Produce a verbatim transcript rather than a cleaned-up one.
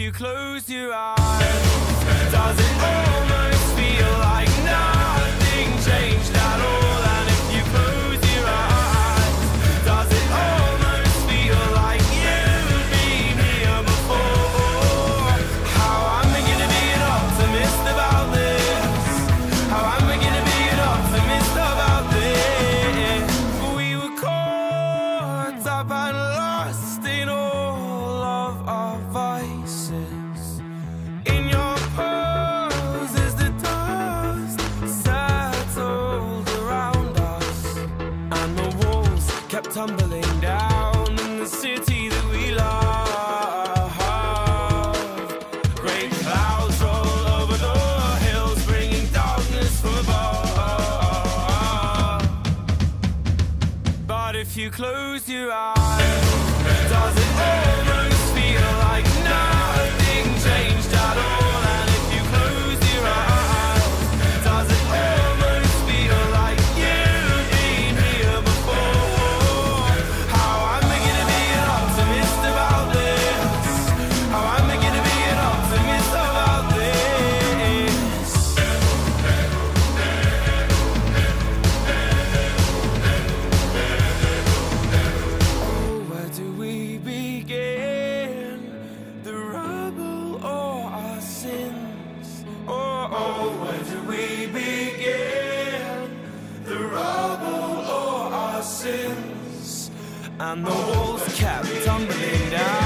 you close your eyes, does it almost feel like nothing changed at all? And if you close your eyes, does it almost feel like you've been here before? How am I gonna be an optimist about this? How am I gonna be an optimist about this? We were caught up and lost in all of our vices. In your pose as the dust settled around us, and the walls kept tumbling down in the city that we love. Great clouds roll over the hills, bringing darkness from above. But if you close your eyes, does it almost feel like nothing changed at all? And if you close your eyes, does it almost feel like you've been here before? How am I gonna be an optimist about this? How am I gonna be an optimist about this? Oh, where do we begin? The rubble or our sins? Oh, oh, where do we begin? The rubble or our sins? And the walls kept tumbling down.